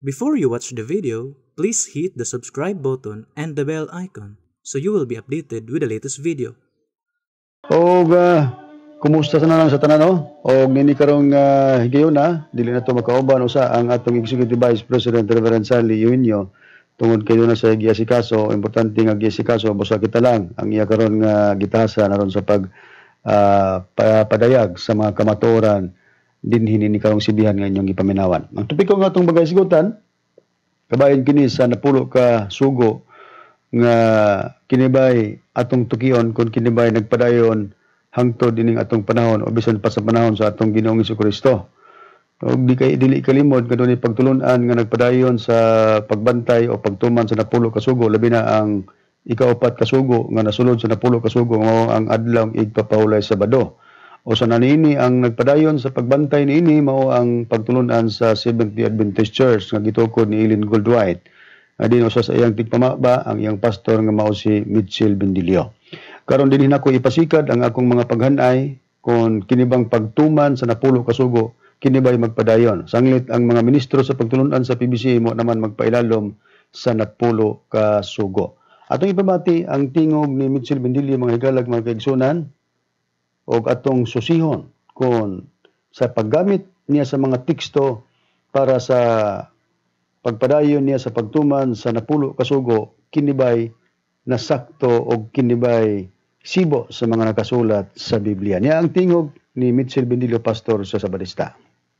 Before you watch the video, please hit the subscribe button and the bell icon so you will be updated with the latest video. O kumusta sa nalang sa tanan no? O nini karong higayon na dili na to makauban usa ang atong Executive Vice President Reverend Eugenio tungod kayo na sa giasikaso, importante nga giasikaso busa kita lang ang iya karon nga gitasa naron sa padayag sa mga kamatuoran dinhi ni karong sibihan nga inyong gipaminawan. Ang topiko nga atong bagay sigutan kabayan kini sa napulo ka sugo nga kinibay atong tukion kung kinibay nagpadayon hangtod dining atong panahon o bisan pa sa panahon sa atong Ginoong Jesucristo. O dili kalimod kadto pagtulunan nga nagpadayon sa pagbantay o pagtuman sa napulo ka sugo labi na ang ikaapat ka sugo nga nasulod sa napulo ka sugo mao ang adlaw igpapahulay Sabado. O sa nanini ang nagpadayon sa pagbantay niini mao ang pagtulunan sa Seventh-day Adventist Church nga gitukod ni Ellen Goldwhite. Adino sa iyang tigpamaba ang iyang pastor nga mao si Mitchell Bendilio. Karon dinhi nako ipasikad ang akong mga paghanay kon kinibang pagtuman sa napulo ka sugo kinibay magpadayon. Sanglit ang mga ministro sa pagtulunan sa PBCM mo naman magpailalom sa napulo ka sugo. Atong ipabati ang tingog ni Mitchell Bendilio mga higalag mga kaigsunan o atong susihon kon sa paggamit niya sa mga teksto para sa pagpadayon niya sa pagtuman sa napulo ka sugo kinibay na sakto o kinibay sibo sa mga nakasulat sa Biblia. Niya ang tingog ni Mitchell Bendilio, pastor sa Sabadista.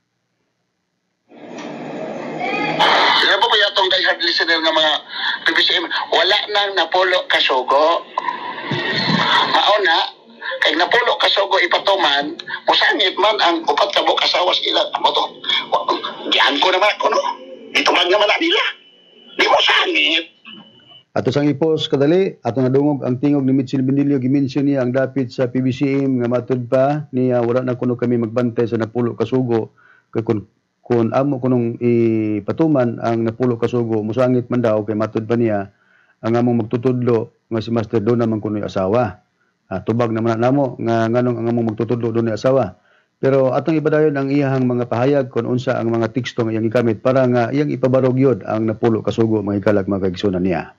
Ano po ba itong diehard listener ng mga PBCM? Wala nang napulo ka sugo. Mauna, kay napulo ka sugo ipatuman, musangit man ang upat ka mo kasawas ilan. Amo to, diyan ko naman ako, no? Ito man naman nila. Di mo sangit. Ato sang ipos kadali, ato nadungog ang tingog ni Mitchell Bendilio, gimension niya ang dapit sa PBCM nga matud pa niya wala na kuno kami magbantay sa napulo ka sugo kay kun amo kunong ipatuman ang napulo ka sugo musangit man daw kay matud pa niya ang among magtutudlo nga si Master Dona man kuno'y asawa. Tubag naman namo nga nganong ang among magtutudlo dunay asawa. Pero atong ibadayon ang iyang mga pahayag kung unsa ang mga teksto nga iyang gigamit para nga iyang ipabarog yod ang napulo ka sugo mga hikalag mga kaigsunan niya.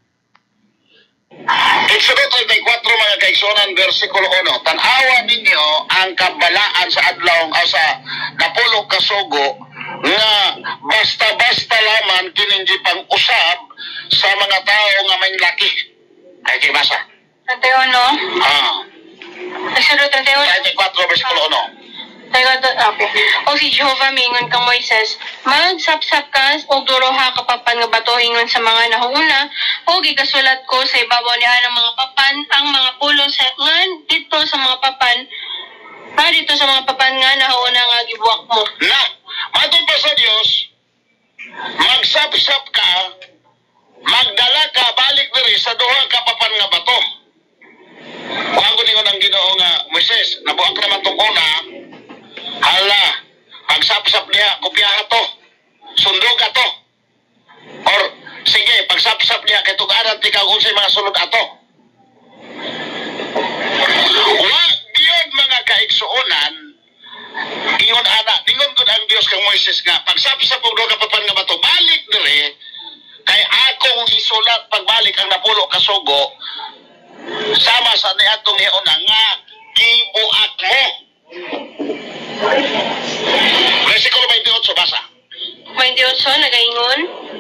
Exodus 34 mga kaigsunan versikulo 1. Tan-awa ninyo ang kabalaan sa adlaw sa napulo ka sugo nga basta-basta lamang kininji pang usab sa mga tao nga may laki. Ay kibasa. 31. Exodus 31. 34 versikulo 1. Okay. O si Jehovah mingon kang Moises, magsapsap ka og duroha ka papan nga bato ingon sa mga nahuuna o gikasulat ko sa ibabaw niya ng mga papan ang mga pulo sa ngan dito sa mga papan nga nahuuna nga gibuwak mo. Na, matod pa sa Dios, magsapsap ka, magdala ka balik diri sa duha ka papan nga bato. Wago ningon ang Ginoo nga Moises, nabuak naman tong una. Hala, pagsapsap niya, kopyaha to, sundog ato. Or, sige, pagsapsap niya, kay tugaran ti kag unsay mga sunod ato. Wag yun mga kaigsuonan, ingon ana, ningon ko ang Dios kang Moises nga, pagsapsap og duha ka papan nga bato, balik dire, kay akong isulat pagbalik ang napulo ka sugo, sama sa niadtong hiuna nga, gibuak mo. Versikulo 28, basa. 28, nagaingon.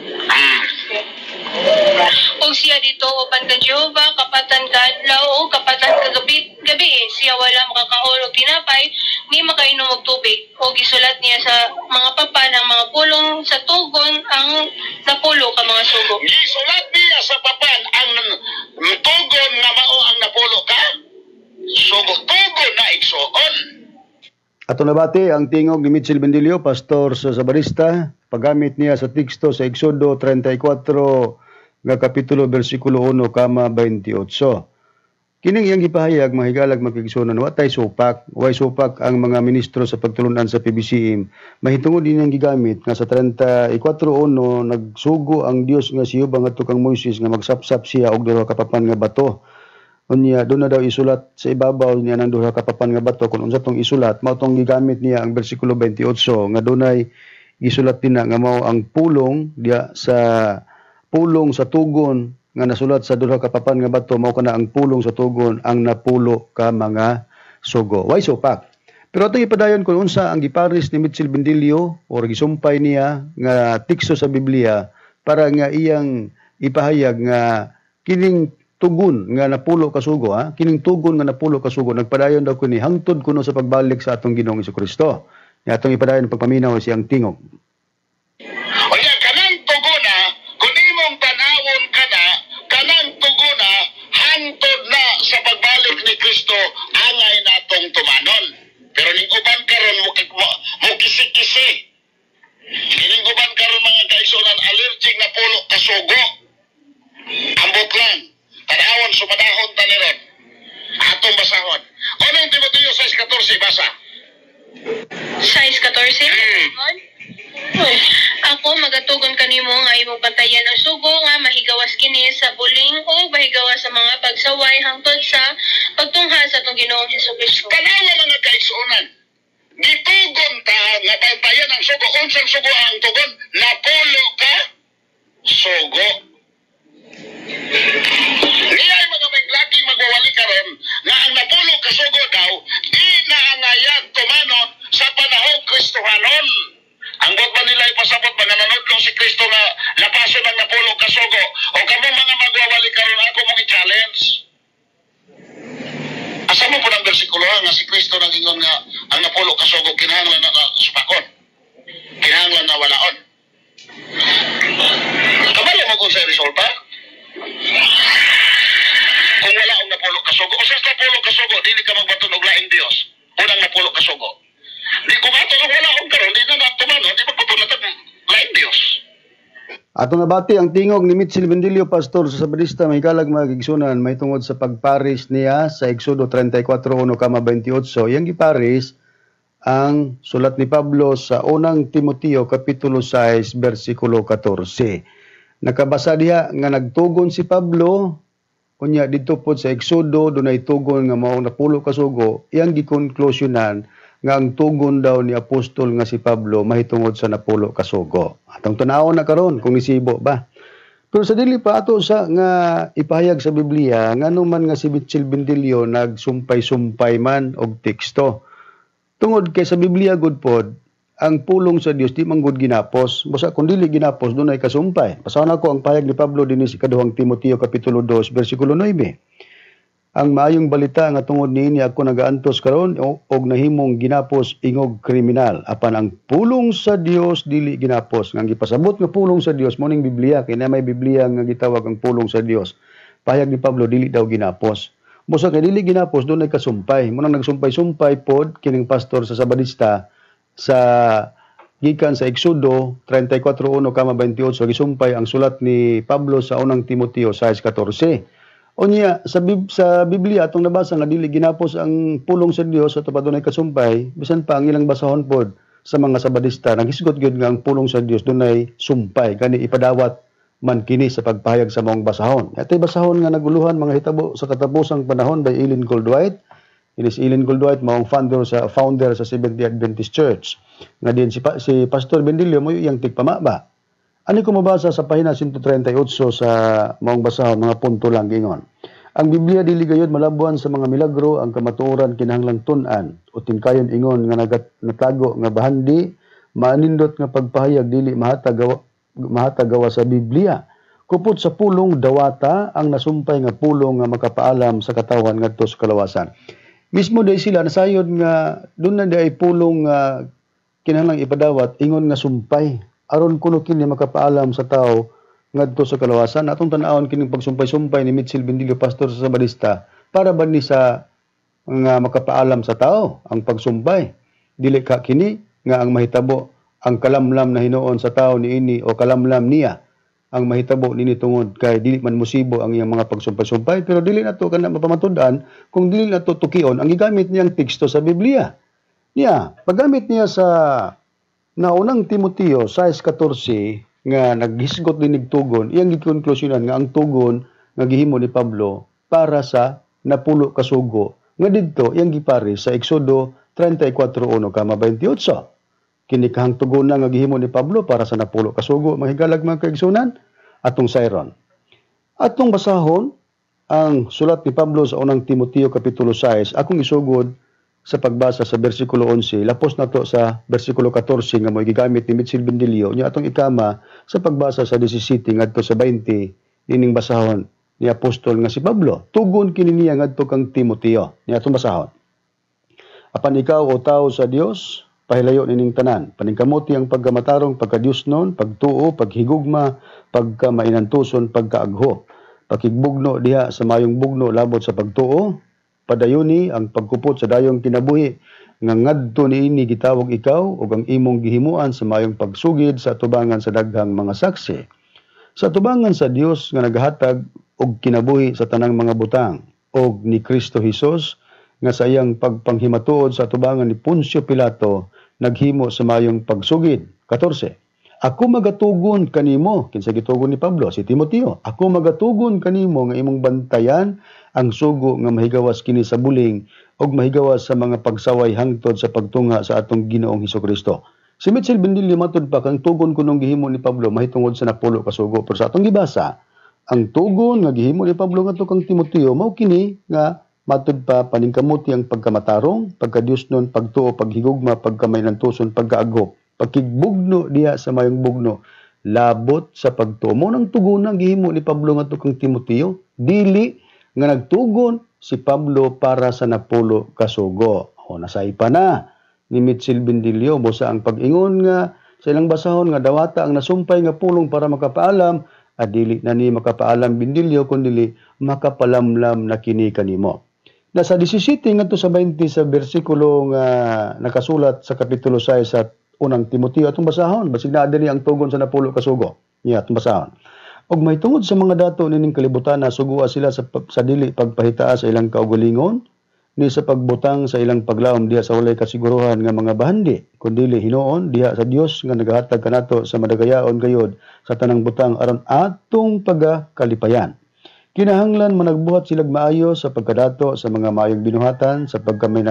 O siya dito, upan ka Jehovah, kapatan ka adlaw, o kapatan ka gabi, siya wala makakaon og tinapay, ni makainom og tubig. O gisulat niya sa mga papan ang mga pulong sa tugon ang napulo ka mga sugo. Gisulat niya sa papan ang tugon nga mao ang napulo ka sugo. Tugon na igsuon. Ato nabati ang tingog ni Mitchell Bendilio, pastor sa Sabadista, paggamit niya sa teksto sa Exodo 34 nga kapitulo bersikulo 1 kama 28. Kining iyang gipahayag mga higalag mga kaigsunan, way supak ang mga ministro sa pagtulunan sa PBCM. Mahitungod din ang gigamit nga sa 34:1 nagsugo ang Dios nga si Jehovah ngadto kang Moises nga magsapsap siya og duha ka papan nga bato. Unya doon na daw isulat sa ibabaw niya ng duha ka papan nga bato kung unsa tong isulat mao tong gigamit niya ang bersikulo 28 nga dunay gisulat din nga mao ang pulong diya sa tugon nga nasulat sa duha ka papan nga bato, mao kana ang pulong sa tugon ang napulo ka mga sugo. Why so pak? Pero atong ipadayon kung unsa ang giparis ni Mitchell Bendilio o gisumpay niya nga tikso sa Biblia para nga iyang ipahayag nga kining tugon nga napulo ka sugo, kining tugon nga napulo ka sugo, nagpadayon daw kini hangtod kuno sa pagbalik sa atong Ginoong Hesukristo. Nga atong ipadayon pagpaminaw siyang tingog. O yan, kanang tuguna, kung imong tanawon ka na, kanang tuguna, hangtod na sa pagbalik ni Kristo, angay natong tumanon. Pero ning uban karon mo kisi-kisi. Ning uban karon mga kaigsunan, allergic na pulo ka sugo. Ambot lang. Tanawon sumadahon taniron. Atong basahon. Unang Timoteo 6:14 basa. 6:14? Uy, ako magatugon kanimo nga imong pantayan ang sugo nga mahigawas kini sa buling o mahigawas sa mga pagsaway hangtod sa pagtungha sa atong Ginoong Hesukristo. Kanawa mga kaigsunan. Gitugon ta nga pantayan ang sugo. Unsang sugo ang tugon? Napulo ka sugo. Niya ay mga may lagi magwawali karon nga ang napulo ka sugo daw di naangayag tumanon sa panahong Kristohanon. Ang ba nila ipasabot mga nanodlong si Kristo nga lapason ang napulo ka sugo o kamo mga magwawali karon ako mong i-challenge. Asa mo po ng bersikulo nga si Kristo nang ingon nga ang napulo ka sugo kinahanglan na supakon. Kinahanglan na walaon. Kabalo mo kung sa resolve kung wala ang napulo ka sugo. O sa napulo ka sugo, dili ka magbaton og laing Dios. Unang napulo ka sugo. Di kung ato ang wala ang karon, di na natumano, di magbaton na laing Dios. Ato nabati ang tingog ni Mitchell Bendilio, pastor sa Sabadista, may kalag mga gigsunan, may tungod sa pagparis niya sa Exodo 34:1-28. Yang giparis ang sulat ni Pablo sa unang Timoteo kapitulo 6 versikulo 14. Nakabasa diha nga nagtugon si Pablo kunya didto pod sa Exodo dunay tugon nga mao napulo ka sugo. Iyang gikonklusyonan nga ang tugon daw ni apostol nga si Pablo mahitungod sa napulo ka sugo. Atong tan-awon na karon kung nisibo ba. Pero sa dili pa ato sa nga ipahayag sa Biblia ngano man nga si Mitchell Bendilio nagsumpay-sumpay man og teksto. Tungod kay sa Biblia gud pod ang pulong sa Dios di man gud ginapos. Basta kung dili ginapos dunay kasumpay. Pasahon ako ang pahayag ni Pablo dinhi sa ikaduhang Timoteo kapitulo 2 bersikulo 9. Ang maayong balita nga tungod niini ako nagaantos karon og nahimong ginapos ingog kriminal. Apan ang pulong sa Dios dili ginapos. Nga gipasabot nga pulong sa Dios mo ning Biblia kay na may Biblia nga gitawag ang pulong sa Dios. Pahayag ni Pablo dili daw ginapos. Busa kay dili ginapos dunay kasumpay. Munang nagsumpay-sumpay pod kining pastor sa Sabadista sa gikan sa Exodo 34:1-28 gisumpay ang sulat ni Pablo sa unang Timoteo 6:14. Unya sa Biblia atong nabasa nga dili ginapos ang pulong sa Dios at dunay kasumpay, bisan pa ang ilang basahon pod sa mga Sabadista naghisgot gyud nga ang pulong sa Dios dunay sumpay kani ipadawat man kini sa pagpahayag sa maong basahon. Atay basahon nga naguluhan mga hitabo sa katapusang panahon by Ellen Goldwhite. Inis Ellen Goldwhite maong founder sa Seventh-day Adventist Church. Nga din si Pastor Bendilio mo iyang tigpamaba. Ani ko mabasa sa pahina 138 sa maong basahon mga punto lang gingon. Ang Biblia dili gayud malabuan sa mga milagro ang kamatuoran kinahanglang tun-an o tingkayon ingon nga natago nga bahandi maanindot nga pagpahayag dili mahatagawa sa Biblia. Kupot sa pulong dawata ang nasumpay nga pulong nga makapaalam sa katawan ngadto sa kalawasan. Mismo day sila nasayod nga doon na day pulong kinahanglang ipadawat ingon nga sumpay aron kuno kini makapaalam sa tao ngadto sa kalawasan. Atong tan-awon kining pagsumpay-sumpay ni Mitchell Bendilio pastor sa Sabadista para ba ni sa nga makapaalam sa tao ang pagsumpay. Dili ka kini nga ang mahitabo ang kalamlam na hinuon sa tao niini o kalamlam niya ang mahitabo nini tungod kay dili man musibo ang iyang mga pagsumpay-sumpay, pero dili nato kana mapamatud-an kung dili nato tukion ang gigamit niyang teksto sa Biblia. Niya, paggamit niya sa naunang Timoteo 6:14 nga naghisgot dinig tugon, iyang gikonklusyonan nga ang tugon nga gihimo ni Pablo para sa napulo ka sugo nga didto iyang gipari sa Exodo 34:1-28. kini kahang tugunan nga gihimo ni Pablo para sa napulo ka sugo mahigalag mga kaigsunan atong sayron. Atong basahon ang sulat ni Pablo sa unang Timoteo kapitulo 6. Akong isugod sa pagbasa sa bersikulo 11, lapos na to sa bersikulo 14 nga mo gigamit ni Mitchell Bendilio nya atong ikama sa pagbasa sa 17 ngadto sa 20 nining basahon ni apostol nga si Pablo. Tugon kini niya ngadto kang Timoteo. Ni atong basahon. Apan ikaw o tao sa Dios, pahilayo nining tanan. Paningkamuti ang pagkamatarong, pagkadiosnon, pagtuo, paghigugma, pagkamainantuson, pagkaagho. Pakigbugno diha sa mayong bugno labot sa pagtuo, padayuni ang pagkupot sa dayong kinabuhi, nga ngadto niini gitawag ikaw ug ang imong gihimuan sa mayong pagsugid sa atubangan sa daghang mga saksi. Sa atubangan sa Dios nga nagahatag og kinabuhi sa tanang mga butang, og ni Kristo Hesus nga sa iyang pagpanghimatuod sa atubangan ni Poncio Pilato naghimo sa mayong pagsugid. 14. Ako magatugon kanimo, kinsa gitugon ni Pablo si Timoteo. Ako magatugon kanimo nga imong bantayan ang sugo nga mahigawas kini sa buling og mahigawas sa mga pagsaway hangtod sa pagtunga sa atong Ginoong Hesukristo. Si Mitchell Bendilio matud pa kang tugon kunong gihimo ni Pablo mahitungod sa napulo ka sugo. Pero sa atong gibasa, ang tugon nga gihimo ni Pablo ngadto kang Timoteo mao kini nga matud pa paningkamuti ang pagkamatarong, pagkadiosnon, pagtuo, paghigugma, pagkamainantuson, pagkaagop, pagkigbugno diha sa mayong bugno, labot sa pagtuo. Mo nang tugunan gihimo ni Pablo ngadto kang Timoteo, dili nga nagtugon si Pablo para sa napulo ka sugo. O nasaypa na ni Mitchell Bendilio busa ang pag-ingon nga sa ilang basahon nga dawata ang nasumpay nga pulong para makapaalam, adili na ni makapaalam Bendilio kundi makapalamlam na kini kanimo. Nasa 17 ngadto sa 20 sa bersikulo nga nakasulat sa kapitulo 6 sa unang Timoteo atong basahon basig naa diri ang tugon sa napulo ka sugo. Niya atong basahon. Og may tungod sa mga dato nining kalibutan na sugua sila sa dili pagpahitaas sa ilang kaugalingon ni sa pagbutang sa ilang paglaom diha sa walay kasiguruhan nga mga bahandi kundi hinuon diha sa Dios nga nagahatag kanato sa madagayaon gayud sa tanang butang aron atong pagakalipayan. Kinahanglan managbuhat silag maayo sa pagkadato sa mga maayong binuhatan sa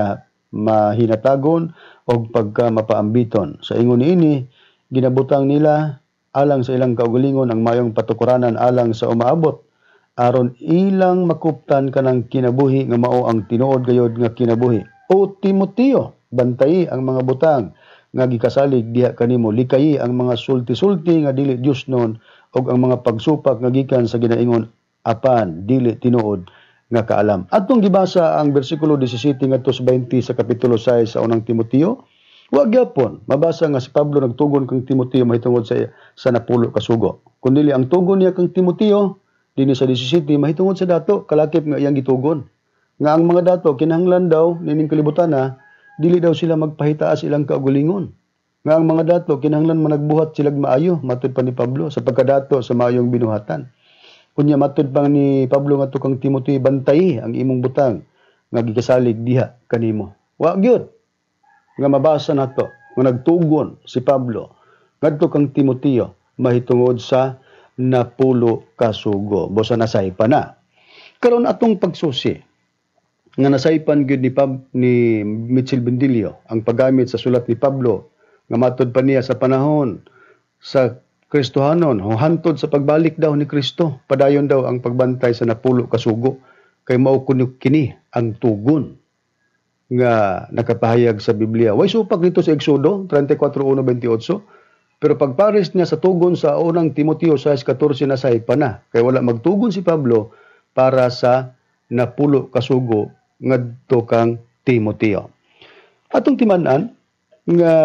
mahinatagon o pagka mapaambiton. Sa ingon niini, ginabutang nila alang sa ilang kaugalingon ang mayong patukuranan alang sa umaabot aron ilang makuptan kanang kinabuhi nga mao ang tinuod gayod nga kinabuhi. O Timoteo, bantayi ang mga butang nga gikasalig diha kanimo, likayi ang mga sulti-sulti nga dili Dios non og ang mga pagsupak nga gikan sa ginaingon apan dili tinuod nga kaalam. Atong gibasa ang bersikulo 17 ngadto sa 20 sa kapitulo 6 sa unang Timoteo. Wa gyapon mabasa nga si Pablo nagtugon kang Timoteo mahitungod sa napulo ka sugo. Kundi ang tugon niya kang Timoteo dinhi sa 17 mahitungod sa dato kalakip nga iyang gitugon. Nga ang mga dato kinahanglan daw nining kalibutan na dili daw sila magpahitaas ilang kaugalingon. Nga ang mga dato kinahanglan managbuhat silag maayo matud pa ni Pablo sa pagkadato sa maayong binuhatan. Kunya matud pang ni Pablo ngadto kang Timoteo bantayi ang imong butang nga gikasalig diha kanimo. Wa gyud nga mabasa nato nga nagtugon si Pablo ngadto kang Timoteo mahitungod sa napulo ka sugo. Busa nasaypa na. Karon atong pagsusi nga nasaypan gyud ni Mitchell Bendilio ang paggamit sa sulat ni Pablo nga matud pa niya sa panahon sa Kristohanon, hantod sa pagbalik daw ni Kristo, padayon daw ang pagbantay sa napulo ka sugo, kay mao kini ang tugon nga nakapahayag sa Biblia. Way supak nito sa Exodo 34:1-28, pero pagpares niya sa tugon sa unang Timoteo 6:14 na saypa na, kay wala magtugon si Pablo para sa napulo ka sugo ngadto kang Timoteo. Atong timan-an nga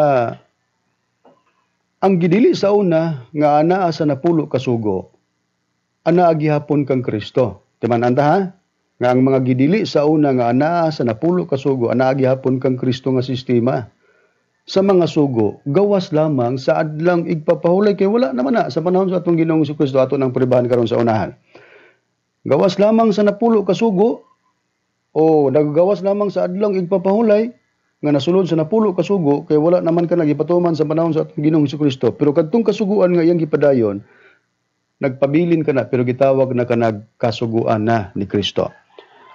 ang gidili sa una nga anaa sa napulo ka sugo, anaa gihapon kang Kristo. Timan-an ta ha? Nga ang mga gidili sa una nga anaa sa napulo ka sugo, anaa gihapon kang Kristo nga sistema. Sa mga sugo, gawas lamang sa adlang igpapahulay kay wala naman na sa panahon sa atong Ginoong Hesukristo ato nang pribahan karon sa unahan. Gawas lamang sa napulo ka sugo o naggawas lamang sa adlang igpapahulay nga nasulod sa napulo ka sugo kay wala naman ka nagipatuman sa panahon sa atong Ginoong Hesukristo. Pero kadtong kasuguan nga iyang gipadayon, nagpabilin ka na pero gitawag na ka nagkasuguan na ni Kristo.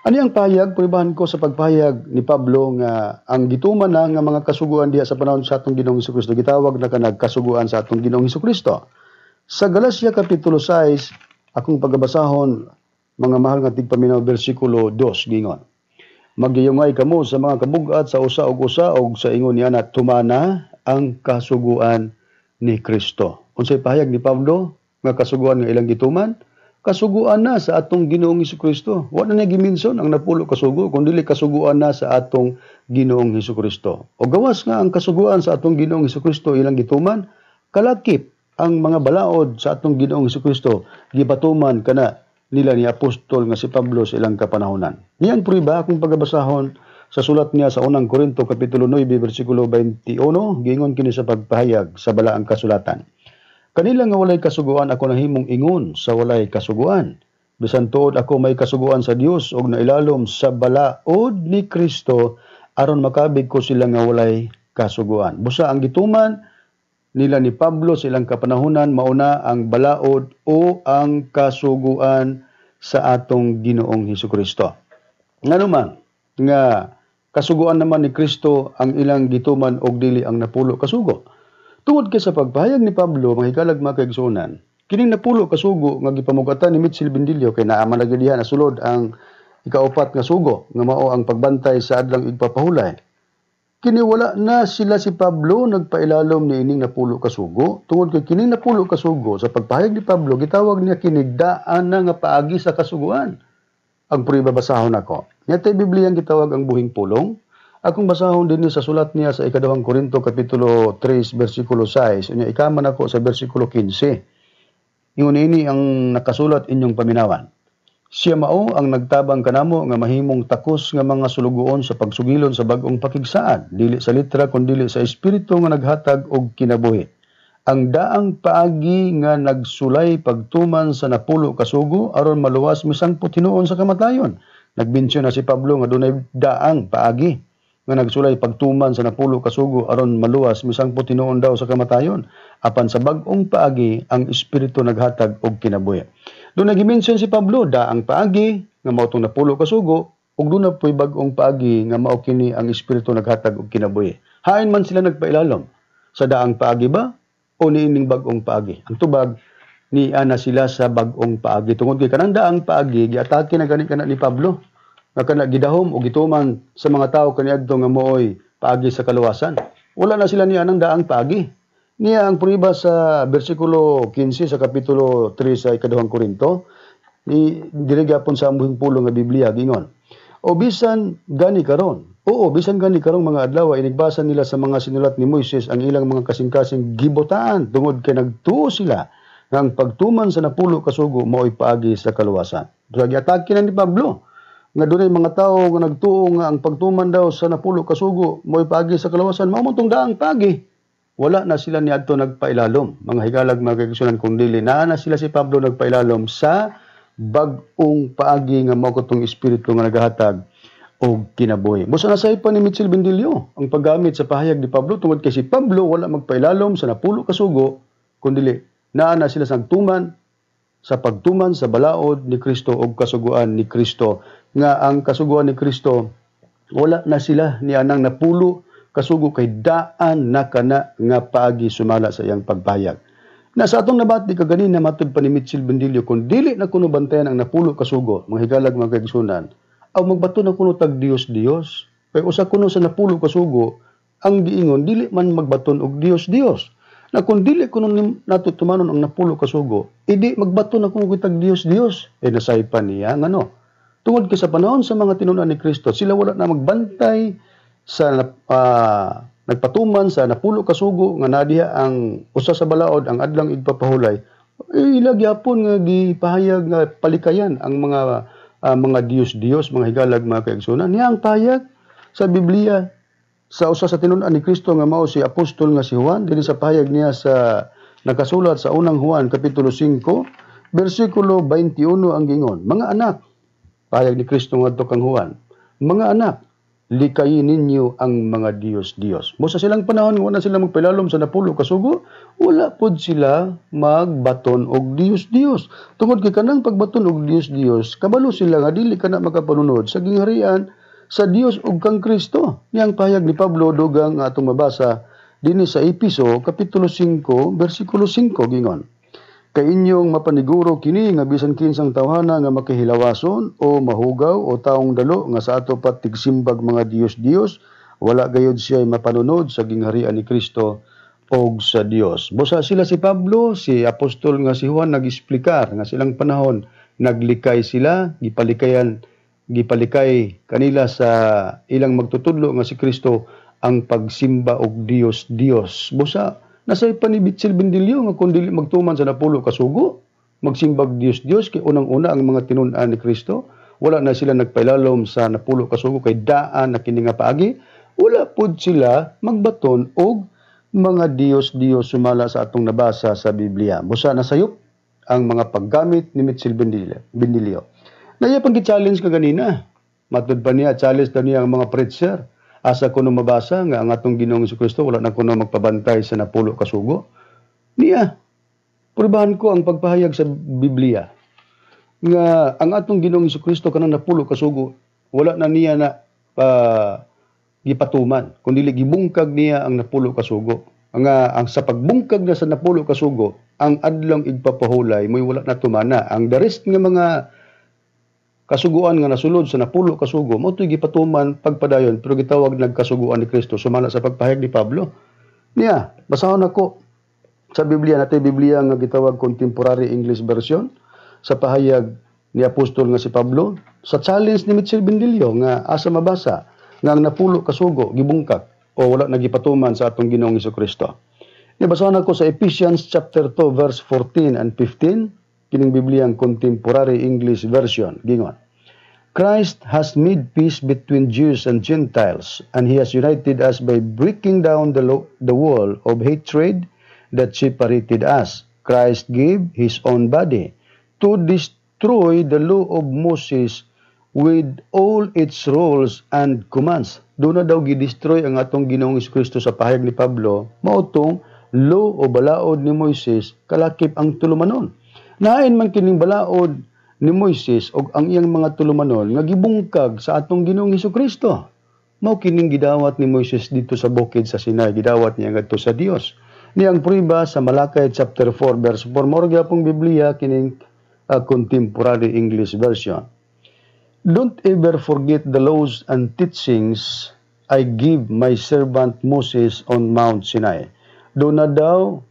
Ani ang pahayag, puribahan ko sa pagpahayag ni Pablo nga ang gituman na nga mga kasuguan diha sa panahon sa atong Ginoong Hesukristo gitawag na kanang kasuguan sa atong Ginoong Hesukristo. Sa Galacia kapitulo 6, akong pagabasahon mga mahal nga tigpaminaw bersikulo 2 gingon. Magyayungay kamo sa mga kabugat sa usa og sa ingon niya na tumana ang kasuguan ni Kristo. Unsay pahayag ni Pablo nga kasuguan nga ilang gituman? Kasuguan na sa atong Ginoong Hesukristo. Wa na giminson ang napulo kasugo, kundi kasuguan na sa atong Ginoong Hesukristo. O gawas nga ang kasuguan sa atong Ginoong Hesukristo ilang gituman, kalakip ang mga balaod sa atong Ginoong Hesukristo gibatuman kana nila ni apostol nga si Pablo sa ilang kapanahonan. Niyang pruiba akong pagabasahon sa sulat niya sa unang Korinto kapitulo 9 bersikulo 21 giingon kini sa pagpahayag sa balaang kasulatan. Kanila nga walay kasuguan ako nahimong ingon sa walay kasuguan. Bisan tuod ako may kasuguan sa Dios og nailalom sa balaod ni Kristo aron makabig ko sila nga walay kasuguan. Busa ang gituman nila ni Pablo sa ilang kapanahunan mauna ang balaod o ang kasuguan sa atong Ginoong Hesukristo. Nganuman nga kasuguan naman ni Kristo ang ilang gituman og dili ang napulo kasugo. Tungod kay sa pagpahayag ni Pablo, mahikalag mga kaigsunan, kining napulo kasugo nga gipamugatan ni Mitchell Bindilio kay naaman na gyud diha nasulod ang ikaupat nga sugo nga mao ang pagbantay sa adlang igpapahulay. Kini wala na sila si Pablo nagpailalom ni ining napulo kasugo. Tungod kay kining napulo kasugo sa pagpahayag ni Pablo gitawag niya kinigdaan na nga paagi sa kasuguan. Ang puribabasahon ako. Nyatay Bibliang gitawag ang buhing pulong. Akong basahon din sa sulat niya sa ikadawang Korinto kapitulo 3 bersikulo 6. Unya ikaman ako sa bersikulo 15. Ingon ini ang nakasulat inyong paminawan. Siya mao ang nagtabang kanamo nga mahimong takos nga mga sulugoon sa pagsugilon sa bag-ong pakigsaan, dili sa litra kundi sa espiritu nga naghatag og kinabuhi. Ang daang paagi nga nagsulay pagtuman sa napulo kasugo aron maluwas misangpot hinuon sa kamatayon. Nagbensyon na si Pablo nga dunay daang paagi nga nagsulay pagtuman sa napulo kasugo aron maluwas misangpot hinuon daw sa kamatayon. Apan sa bag-ong paagi ang espiritu naghatag og kinabuhi. Doon nag-mention si Pablo daang paagi nga mao tong napulo kasugo ug doon na po'y bag-ong paagi nga mao kini ang espiritu naghatag og kinabuhi. Hain man sila nagpailalom sa daang paagi ba o niining bag-ong paagi. Ang tubag ni ana sila sa bag-ong paagi tungod kay kanang daang paagi giatake na gani kana ni Pablo nga kana gidahom o gituman sa mga tao kaniadto nga mooy paagi sa kaluwasan. Wala na sila ni anang daang paagi. Niya ang pruiba sa bersikulo 15 sa kapitulo 3 sa ikadawang Korinto ni dirigapon sa ambuhing pulo nga Biblia gingon. O bisan gani karon. Oo, bisan gani karong mga adlaw inigbasa nila sa mga sinulat ni Moises ang ilang mga kasing-kasing gibotaan tungod kay nagtuo sila nga ang pagtuman sa napulo kasugo mao'y paagi sa kaluwasan. So giatake na ni Pablo nga dunay mga tao nga nagtuo nga ang pagtuman daw sa napulo kasugo mo'y paagi sa kaluwasan mao man tong daang paagi. Wala na sila niadto nagpailalom. Mga higalag mga kaigsunan kung dili na sila si Pablo nagpailalom sa bag-ong paagi nga mao katong espiritu nga nagahatag og kinabuhi. Busa na say pa ni Mitchell Bindilio ang paggamit sa pahayag ni Pablo tungod kay si Pablo wala magpailalom sa napulo kasugo kun dili na sila sa pagtuman sa balaod ni Kristo og kasuguan ni Kristo nga ang kasuguan ni Kristo wala na sila ni anang napulo kasugo kay daan na kana nga paagi sumala sa iyang pagpahayag. Na sa atong nabati kaganina matud pa ni Mitchell Bindilio kung dili na kuno bantayan ang napulo kasugo mga higalag mga kaigsunan aw magbato na kuno tag Dios kay usa kuno sa napulo kasugo ang giingon dili man magbaton og Dios na kung dili kuno nato tumanon ang napulo kasugo idi magbato na kuno tag Dios nasaypan niya ngano tungod kay sa panahon sa mga tinunan ni Kristo sila wala na magbantay sa nagpatuman sa napulo kasugo nga nadiha ang usa sa balaod ang adlang igpapahulay ilagyapon nga gipahayag nga palikayan ang mga Diyos mga higalag mga kaigsunan niya ang pahayag sa Biblia sa usa sa tinunan ni Kristo nga mao si apostol nga si Juan dinhi sa pahayag niya sa nakasulat sa unang Juan kapitulo 5 bersikulo 21 ang gingon mga anak pahayag ni Kristo ngadto kang Juan mga anak likayin ninyo ang mga Diyos-Diyos. Busa silang panahon, wala sila magpilalom sa napulo kasugo, wala pod sila magbaton og Diyos-Diyos. Tungod kay kanang pagbaton og Diyos-Diyos, kabalo sila nga dili kana makapanunod sa gingharian sa Dios ug kang Kristo. Niyang pahayag ni Pablo dugang atong mabasa dinhi sa Episo kapitulo 5 bersikulo 5 gingon. Kay inyong mapaniguro kini nga bisan kinsang tawhana nga makihilawason o mahugaw o taong dalo nga sa ato pat tigsimbag mga Diyos-Diyos, wala gayud siya mapanunod sa gingharian ni Kristo og sa Dios. Busa sila si Pablo, si apostol nga si Juan nag-explikar nga silang panahon naglikay sila, gipalikay kanila sa ilang magtutudlo nga si Kristo ang pagsimba og Dios-Dios. Busa nasay panibitsil bindilyo nga kung dili magtuman sa napulo kasugo, magsimbag Dios-Dios kay unang-una ang mga tinun-an ni Kristo, wala na sila nagpailalom sa napulo kasugo kay daan na kini nga paagi, wala pud sila magbaton og mga Dios-Dios sumala sa atong nabasa sa Biblia. Busa nasayop ang mga paggamit ni Mitsil Bindilyo. Naya pang gi-challenge ka ganina. Matud pa niya, challenge daw niya ang mga preacher. Asa ko nung mabasa nga ang atong Ginoong Jesucristo wala na kuno magpabantay sa napulo kasugo. Niya, prubahan ko ang pagpahayag sa Biblia nga ang atong Ginoong Jesucristo kanang napulo kasugo wala na niya na gipatuman kundi gibungkag niya ang napulo kasugo. Ang sa pagbungkag na sa napulo kasugo, ang adlong igpapahulay moy wala na tumana. Ang the rest nga mga kasuguan nga nasulod sa napulo kasugo mao toy gipatuman pagpadayon pero gitawag nagkasuguan ni Kristo sumala sa pagpahayag ni Pablo. Niya, basahon ako sa Biblia natay Biblia nga gitawag Contemporary English Version sa pahayag ni apostol nga si Pablo sa challenge ni Mitchell Bindilyo nga asa mabasa nga ang napulo kasugo gibungkag o wala nagipatuman sa atong Ginoong Jesucristo. Niya, basahon ako sa Ephesians chapter 2 verse 14 and 15 kining Bibliang Contemporary English Version. Gingon, Christ has made peace between Jews and Gentiles, and He has united us by breaking down the wall of hatred that separated us. Christ gave His own body to destroy the law of Moses with all its rules and commands. Doon na daw gidestroy ang atong Ginoong Jesucristo sa pahayag ni Pablo, mautong law o balaod ni Moises, kalakip ang tulumanon. Nain man kining balaod ni Moises og ang iyang mga tulumanon nga gibungkag sa atong Ginoong Jesucristo. Mao kining gidawat ni Moises dito sa bukid sa Sinai, gidawat niya ngadto sa Dios. Niyang priba sa Malakay chapter 4 verse 4 mao gyapong Biblia kining Contemporary English Version. Don't ever forget the laws and teachings I give my servant Moses on Mount Sinai. Doon na daw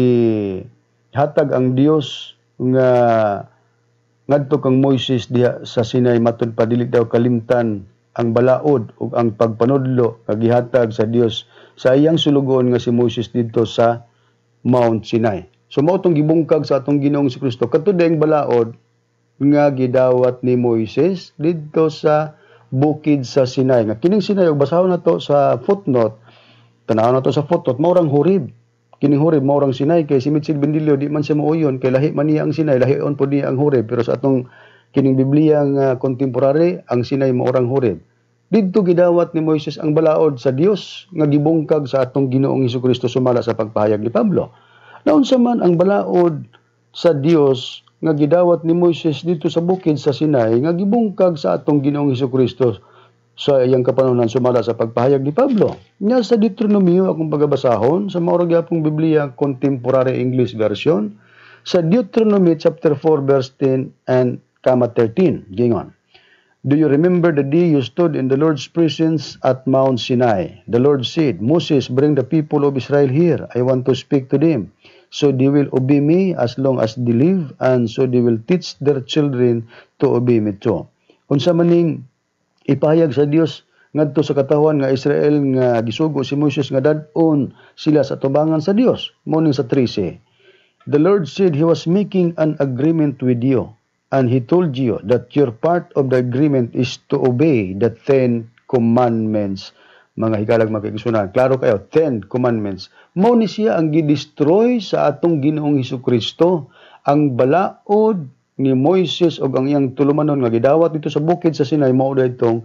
gihatag ang Dios nga ngadto kang Moises diha sa Sinai matud pa dili daw kalimtan ang balaod ug ang pagpanudlo nga gihatag sa Dios sa iyang sulugon nga si Moises didto sa Mount Sinai. So mao tong gibungkag sa atong Ginoong Jesucristo katud ang balaod nga gidawat ni Moises didto sa bukid sa Sinai. Nga kining Sinai ug basahon nato sa footnote. Tanaw nato sa footnote maurang Horeb. Kining Horeb maurang Sinai kay si Mitchell Bindilyo di man siya mauyon kay lahi man niya ang Sinai, lahion po niya ang Horeb pero sa atong kining Biblia nga contemporary ang Sinai maurang Horeb. Didto gidawat ni Moises ang balaod sa Dios nga gibungkag sa atong Ginoong Jesucristo sumala sa pagpahayag ni Pablo. Naunsa man ang balaod sa Dios nga gidawat ni Moises dito sa bukid sa Sinai nga gibungkag sa atong Ginoong Jesucristo sa iyang kapanunan sumala sa pagpahayag ni Pablo. Nya sa Deuteronomio akong pagabasahon sa maurang gyapong Biblia Contemporary English Version sa Deuteronomy chapter 4 verse 10 and 13 gingon. Do you remember the day you stood in the Lord's presence at Mount Sinai? The Lord said, Moses, bring the people of Israel here. I want to speak to them. So they will obey me as long as they live, and so they will teach their children to obey me too. Unsa maning ipahayag sa Dios ngadto sa katawan nga Israel nga gisugo si Moses nga dad-on sila sa tubangan sa Dios. Mao ning sa 13. The Lord said He was making an agreement with you, and He told you that your part of the agreement is to obey the 10 commandments. Mga hikalag makikisunan. Klaro kayo, 10 commandments. Mao ni siya ang gidestroy sa atong Ginoong Jesucristo. Ang balaod ni Moises o ang iyang tulumanon nga gidawat dito sa bukid sa Sinai mao itong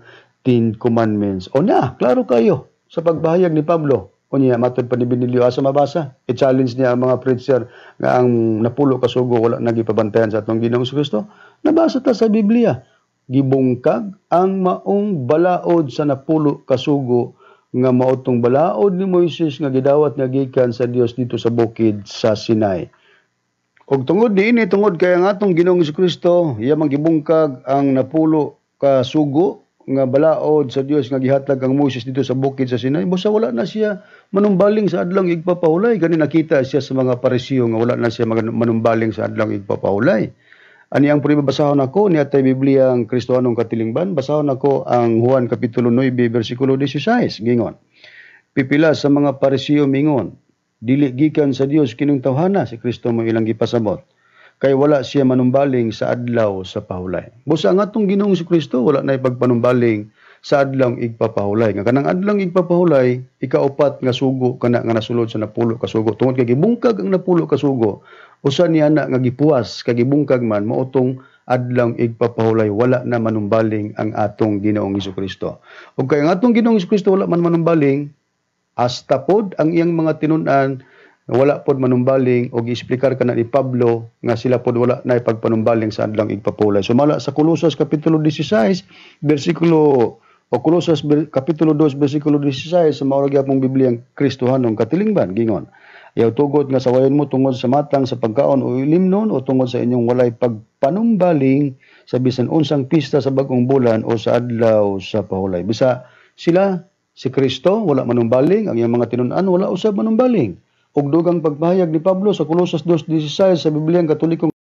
Ten Commandments. O na, klaro kayo sa pagbahayag ni Pablo. O niya, matod pa ni Benilio, asa mabasa? I-challenge niya ang mga preacher nga ang napulo ka sugo, wala nagipabantayan sa atong Ginoong Kristo. Nabasa ta sa Biblia. Gibungkag ang maong balaod sa napulo ka sugo nga maotong balaod ni Moises nga gidawat nga gikan sa Dios dito sa bukid sa Sinai. Og tungod diini, tungod kay ang atong Ginoong Kristo, iya man gibungkag ang napulo ka sugo nga balaod sa Dios nga gihatag ang Moses dito sa bukid sa Sinai, busa wala na siya manumbaling sa adlang igpapahulay. Kani nakita siya sa mga Parisiyo nga wala na siya manumbaling sa adlang igpapahulay. Ani ang basahon ako ni atay Biblia ang Kristohanong katilingban, basahon ako ang Juan kapitulo 9 bersikulo 16 gingon. Pipila sa mga Parisiyo mingon, dili gikan sa Dios kining tawhana si Kristo mo ilang gipasabot. Kay wala siya manumbaling sa adlaw sa pahulay. Busa ang atong Ginoong Kristo wala na ipagpanumbaling sa adlaw igpapahulay. Nga kanang adlaw igpapahulay, ikaupat nga sugo kana nga nasulod sa napulo ka sugo. Tungod kay gibungkag ang napulo ka sugo, usa niya na nga gipuwas kay gibungkag man mautong adlaw igpapahulay, wala na manumbaling ang atong Ginoong Kristo. Ug kay ang atong Ginoong Kristo wala man manumbaling, hasta pod ang iyang mga tinun-an wala pod manumbaling o gi-explicar kana ni Pablo nga sila pod wala na ipagpanumbaling sa adlang igpapahulay. Sumala sa Colosas kapitulo 16 bersikulo o Colosas kapitulo 2 bersikulo 16 sa maurag gyapong Biblia ang Kristohanong katilingban gingon. Ayaw tugot nga sawayon mo tungod sa matang sa pagkaon o ilimnon o tungod sa inyong walay pagpanumbaling sa bisan unsang pista sa bagong bulan o sa adlaw sa pahulay. Bisa sila si Kristo wala manumbaling, ang iyang mga tinun-an wala usab manumbaling. Og dugang pagpahayag ni Pablo sa Colosas 2:16 sa Bibliang Katolikong